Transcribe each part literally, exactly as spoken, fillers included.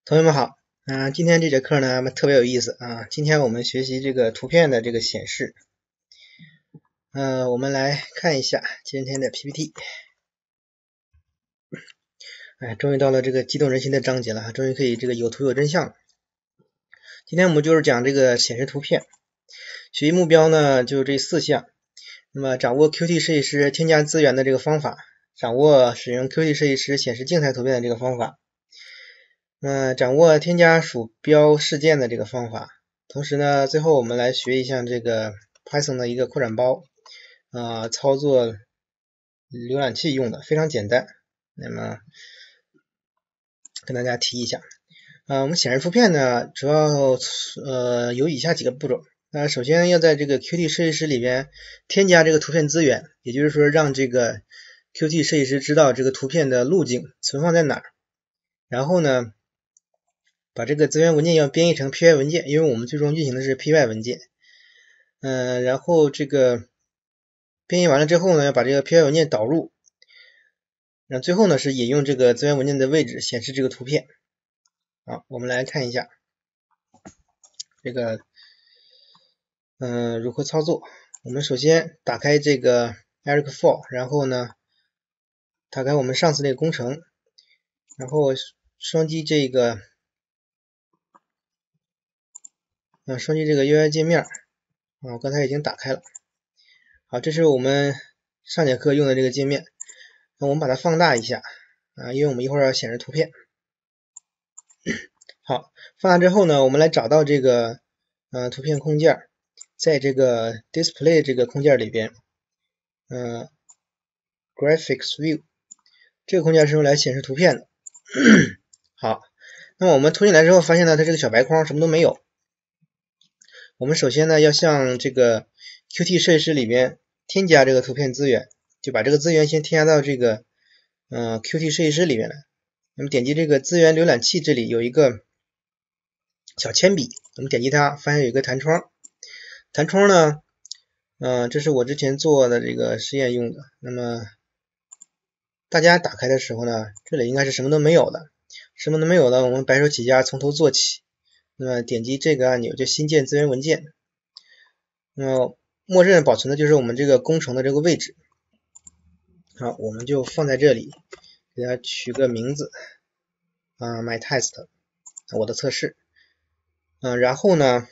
同学们好，嗯、呃，今天这节课呢特别有意思啊。今天我们学习这个图片的这个显示，嗯、呃，我们来看一下今天的 P P T。哎，终于到了这个激动人心的章节了，终于可以这个有图有真相了。今天我们就是讲这个显示图片，学习目标呢就这四项。那么掌握 Q T 设计师添加资源的这个方法，掌握使用 Q T 设计师显示静态图片的这个方法。嗯，掌握添加鼠标事件的这个方法，同时呢，最后我们来学一下这个 Python 的一个扩展包，啊、呃，操作浏览器用的，非常简单。那么跟大家提一下，啊、呃，我们显示图片呢，主要呃有以下几个步骤。那首先要在这个 Qt 设计师里边添加这个图片资源，也就是说让这个 Qt 设计师知道这个图片的路径存放在哪儿，然后呢。把这个资源文件要编译成 P Y 文件，因为我们最终运行的是 P Y 文件。嗯、呃，然后这个编译完了之后呢，要把这个 P Y 文件导入，然后最后呢是引用这个资源文件的位置显示这个图片。好，我们来看一下这个嗯、呃、如何操作。我们首先打开这个 Eric for， 然后呢打开我们上次那个工程，然后双击这个啊，双击这个 U I 界面，啊，我刚才已经打开了。好，这是我们上节课用的这个界面。那我们把它放大一下啊，因为我们一会儿要显示图片。好，放大之后呢，我们来找到这个呃图片空件，在这个 Display 这个空件里边，呃 Graphics View 这个空件是用来显示图片的。好，那么我们拖进来之后，发现呢，它这个小白框什么都没有。我们首先呢，要向这个 Qt 设计师里边添加这个图片资源，就把这个资源先添加到这个呃 Qt 设计师里面来。那么点击这个资源浏览器，这里有一个小铅笔，我们点击它，发现有一个弹窗。弹窗呢，嗯、呃，这是我之前做的这个实验用的。那么大家打开的时候呢，这里应该是什么都没有的，什么都没有的，我们白手起家从头做起。那么点击这个按钮就新建资源文件。那么默认保存的就是我们这个工程的这个位置。好，我们就放在这里，给它取个名字啊 ，my test， 我的测试。嗯，然后呢，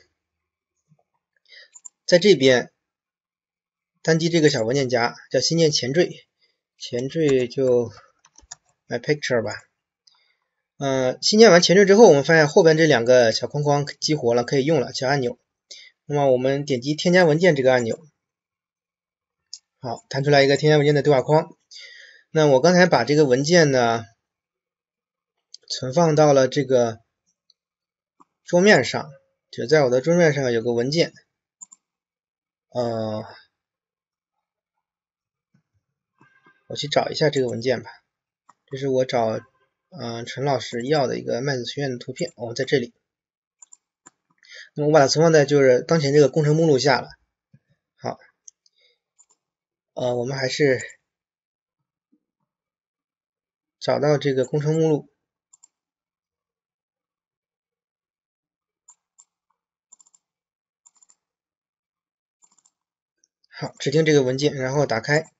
在这边单击这个小文件夹，叫新建前缀，前缀就 my picture 吧。嗯，新建完前缀之后，我们发现后边这两个小框框激活了，可以用了，小按钮。那么我们点击添加文件这个按钮，好，弹出来一个添加文件的对话框。那我刚才把这个文件呢存放到了这个桌面上，就在我的桌面上有个文件，呃，我去找一下这个文件吧。这是我找嗯、呃、陈老师要的一个麦子学院的图片，哦，在这里。那么我把它存放在就是当前这个工程目录下了。好，呃，我们还是找到这个工程目录。好，指定这个文件，然后打开，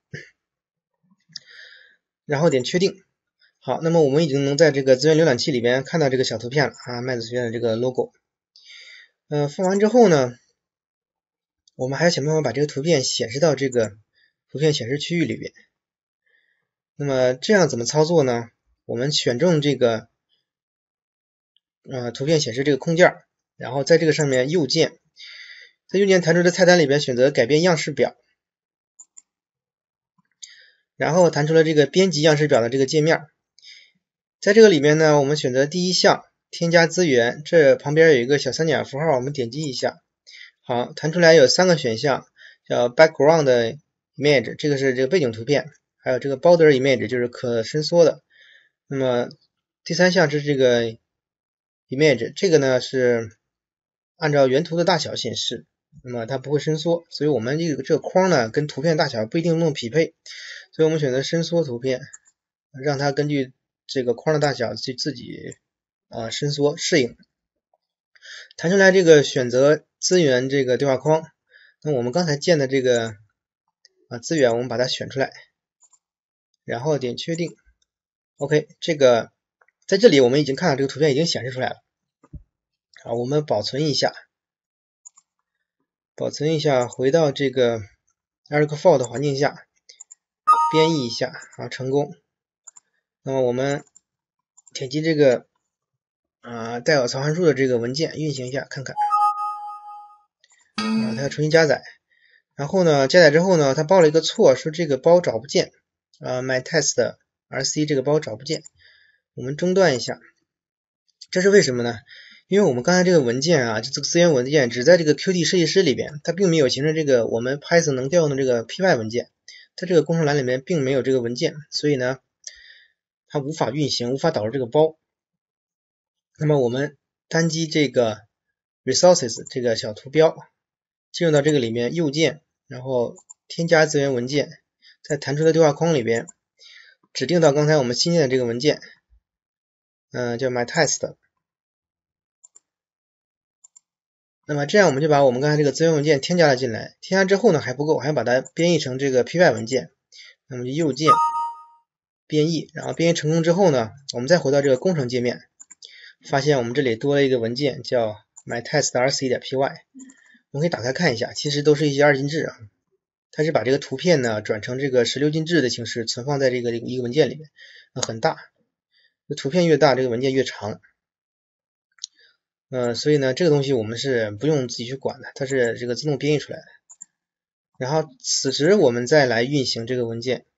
然后点确定。好，那么我们已经能在这个资源浏览器里边看到这个小图片了啊，麦子学院的这个 logo。嗯、呃，放完之后呢，我们还要想办法把这个图片显示到这个图片显示区域里边。那么这样怎么操作呢？我们选中这个呃图片显示这个空件，然后在这个上面右键，在右键弹出的菜单里边选择改变样式表，然后弹出了这个编辑样式表的这个界面。在这个里面呢，我们选择第一项添加资源，这旁边有一个小三角符号，我们点击一下。好，弹出来有三个选项，叫 background image， 这个是这个背景图片，还有这个 border image 就是可伸缩的。那么第三项是这个 image， 这个呢是按照原图的大小显示，那么它不会伸缩，所以我们这个这个框呢跟图片大小不一定能匹配，所以我们选择伸缩图片，让它根据这个框的大小去自己啊伸缩适应。弹出来这个选择资源这个对话框，那我们刚才建的这个啊资源，我们把它选出来，然后点确定。OK， 这个在这里我们已经看到这个图片已经显示出来了。好，我们保存一下，保存一下，回到这个 ArcFold 的环境下，编译一下，啊，成功。那么我们点击这个啊、呃、带有曹函数的这个文件，运行一下看看。啊，它要重新加载。然后呢，加载之后呢，它报了一个错，说这个包找不见，啊 myTest_rc 这个包找不见。我们中断一下，这是为什么呢？因为我们刚才这个文件啊，这个资源文件只在这个 Qt 设计师里边，它并没有形成这个我们 Python 能调用的这个 Py 文件，它这个工程栏里面并没有这个文件，所以呢，它无法运行，无法导入这个包。那么我们单击这个 Resources 这个小图标，进入到这个里面，右键，然后添加资源文件，在弹出的对话框里边，指定到刚才我们新建的这个文件，嗯、呃，叫 myTest。那么这样我们就把我们刚才这个资源文件添加了进来，添加之后呢还不够，还要把它编译成这个 Py 文件。那么就右键编译，然后编译成功之后呢，我们再回到这个工程界面，发现我们这里多了一个文件叫 myTest_rc.py， 我们可以打开看一下，其实都是一些二进制啊，它是把这个图片呢转成这个十六进制的形式存放在这个一个文件里面，很大，图片越大这个文件越长。呃，所以呢，这个东西我们是不用自己去管的，它是这个自动编译出来的。然后此时我们再来运行这个文件。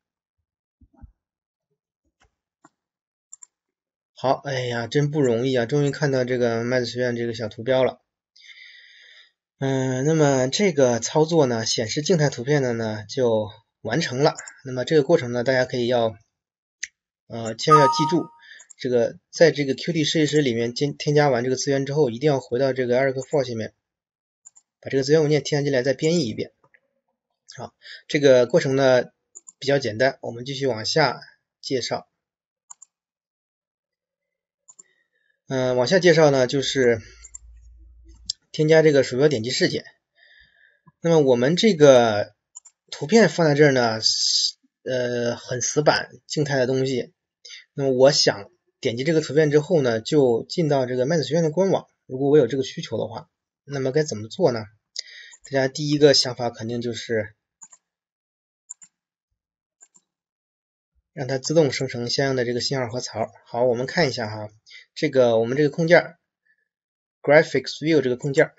好，哎呀，真不容易啊，终于看到这个麦子学院这个小图标了。嗯、呃，那么这个操作呢，显示静态图片的呢就完成了。那么这个过程呢，大家可以要呃，千万要记住。这个在这个 Qt 设计师里面添添加完这个资源之后，一定要回到这个 ArcFold 下面，把这个资源文件添加进来，再编译一遍。好，这个过程呢比较简单，我们继续往下介绍。嗯、呃，往下介绍呢就是添加这个鼠标点击事件。那么我们这个图片放在这儿呢，呃，很死板，静态的东西。那么我想点击这个图片之后呢，就进到这个麦子学院的官网。如果我有这个需求的话，那么该怎么做呢？大家第一个想法肯定就是让它自动生成相应的这个信号和槽。好，我们看一下哈，这个我们这个控件 Graphics View 这个控件，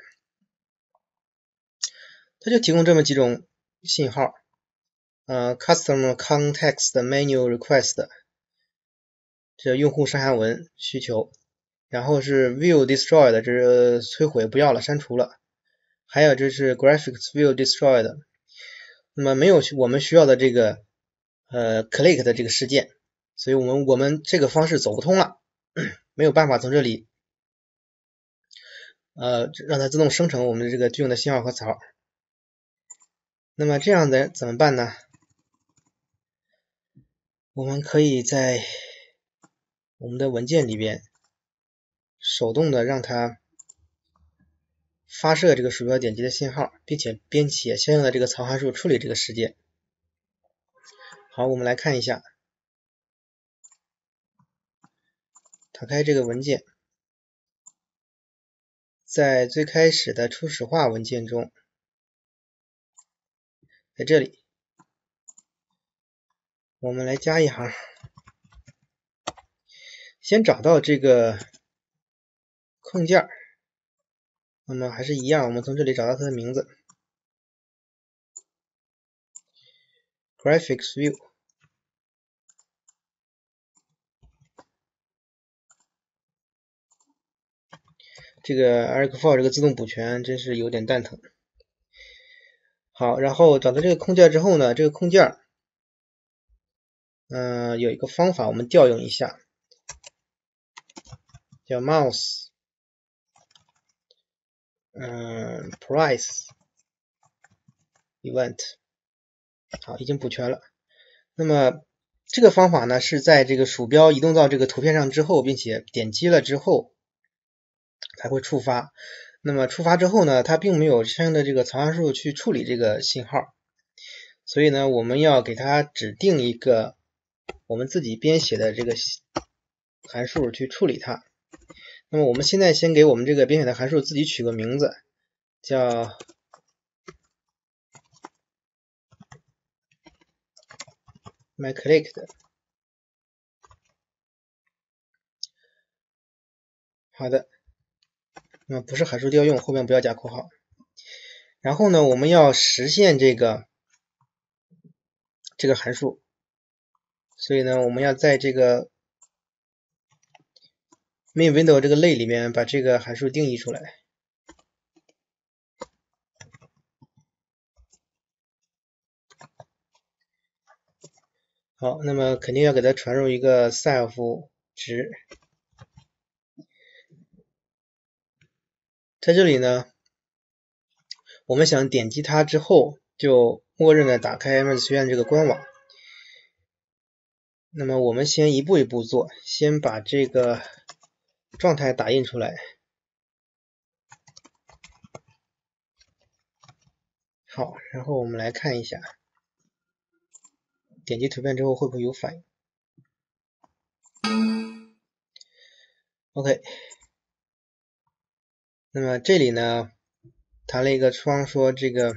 它就提供这么几种信号，呃 Customer Context Menu Request。这用户上下文需求，然后是 view destroyed， 这是摧毁不要了，删除了，还有这是 graphics view destroyed。 那么没有我们需要的这个呃 click 的这个事件，所以我们我们这个方式走不通了，没有办法从这里呃让它自动生成我们的这个对应的信号和槽。那么这样的怎么办呢？我们可以在我们的文件里边手动的让它发射这个鼠标点击的信号，并且编写相应的这个槽函数处理这个事件。好，我们来看一下，打开这个文件，在最开始的初始化文件中，在这里我们来加一行，先找到这个控件，那么还是一样，我们从这里找到它的名字 Graphics View。 这个 ArcFold 这个自动补全真是有点蛋疼。好，然后找到这个控件之后呢，这个控件嗯、呃、有一个方法我们调用一下，叫 mouse 嗯 price event。 好，已经补全了。那么这个方法呢是在这个鼠标移动到这个图片上之后，并且点击了之后才会触发。那么触发之后呢，它并没有相应的这个藏函数去处理这个信号，所以呢，我们要给它指定一个我们自己编写的这个函数去处理它。那么我们现在先给我们这个编写的函数自己取个名字，叫myClicked。好的，那么不是函数调用，后面不要加括号。然后呢，我们要实现这个这个函数，所以呢，我们要在这个 main window 这个类里面把这个函数定义出来。好，那么肯定要给它传入一个 self 值。在这里呢，我们想点击它之后，就默认的打开麦子学院这个官网。那么我们先一步一步做，先把这个状态打印出来。好，然后我们来看一下，点击图片之后会不会有反应 ？OK。那么这里呢，弹了一个窗说这个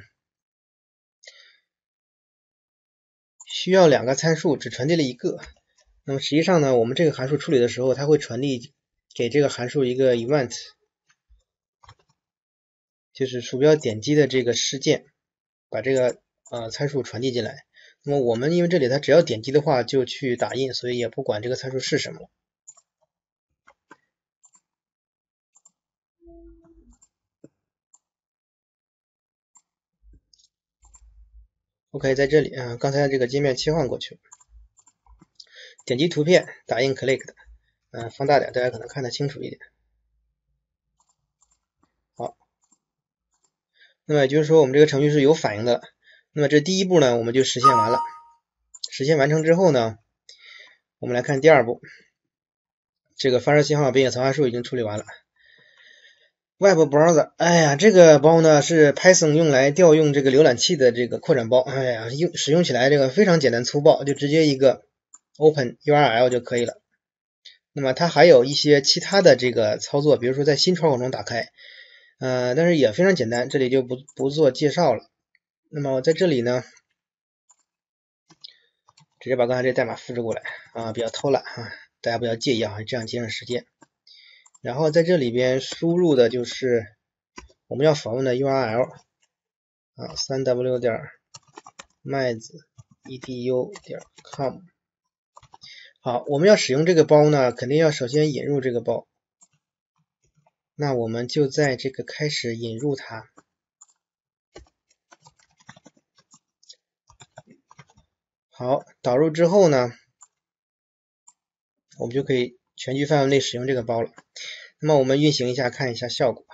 需要两个参数，只传递了一个。那么实际上呢，我们这个函数处理的时候，它会传递给这个函数一个 event， 就是鼠标点击的这个事件，把这个呃参数传递进来。那么我们因为这里它只要点击的话就去打印，所以也不管这个参数是什么了。OK， 在这里啊、呃，刚才这个界面切换过去，点击图片，打印 clicked， 嗯、呃，放大点，大家可能看得清楚一点。好，那么也就是说我们这个程序是有反应的。那么这第一步呢，我们就实现完了。实现完成之后呢，我们来看第二步，这个发射信号并且藏函数已经处理完了。Web Browser， 哎呀，这个包呢是 Python 用来调用这个浏览器的这个扩展包，哎呀，用使用起来这个非常简单粗暴，就直接一个 Open U R L 就可以了。那么它还有一些其他的这个操作，比如说在新窗口中打开，呃，但是也非常简单，这里就不不做介绍了。那么我在这里呢，直接把刚才这代码复制过来啊，比较偷懒啊，大家不要介意啊，这样节省时间。然后在这里边输入的就是我们要访问的 U R L 啊 ，三 w 点麦子 edu 点 com。好，我们要使用这个包呢，肯定要首先引入这个包。那我们就在这个开始引入它。好，导入之后呢，我们就可以全局范围内使用这个包了。那么我们运行一下，看一下效果。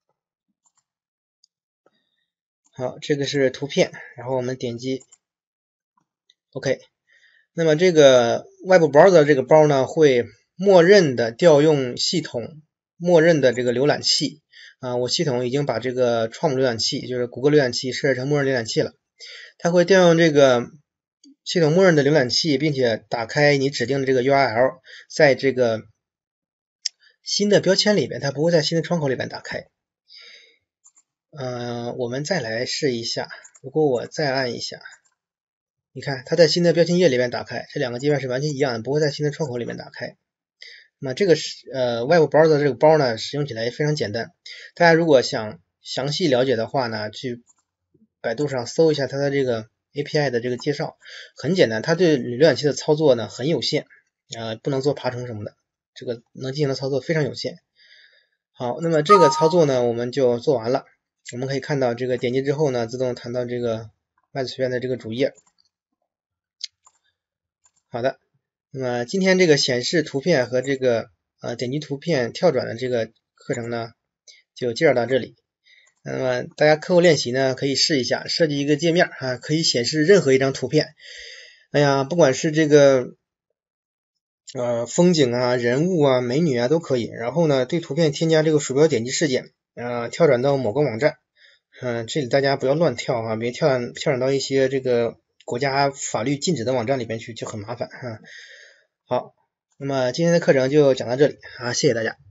好，这个是图片，然后我们点击 OK。那么这个 Web Browser 这个包呢，会默认的调用系统默认的这个浏览器啊，我系统已经把这个创浏览器，就是谷歌浏览器设置成默认浏览器了。它会调用这个系统默认的浏览器，并且打开你指定的这个 U R L， 在这个新的标签里边，它不会在新的窗口里边打开。呃，我们再来试一下，如果我再按一下，你看它在新的标签页里面打开，这两个界面是完全一样的，不会在新的窗口里面打开。那么这个是呃 Web Browser 这个包呢，使用起来非常简单。大家如果想详细了解的话呢，去百度上搜一下它的这个 A P I 的这个介绍，很简单，它对浏览器的操作呢很有限，呃，不能做爬虫什么的，这个能进行的操作非常有限。好，那么这个操作呢，我们就做完了。我们可以看到这个点击之后呢，自动弹到这个麦子学院的这个主页。好的，那么今天这个显示图片和这个呃点击图片跳转的这个课程呢，就介绍到这里。那么大家课后练习呢，可以试一下设计一个界面啊，可以显示任何一张图片。 哎呀，不管是这个呃风景啊、人物啊、美女啊都可以。然后呢，对图片添加这个鼠标点击事件，呃，跳转到某个网站。嗯、呃，这里大家不要乱跳啊，别跳跳转到一些这个国家法律禁止的网站里边去，就很麻烦啊。好，那么今天的课程就讲到这里啊，谢谢大家。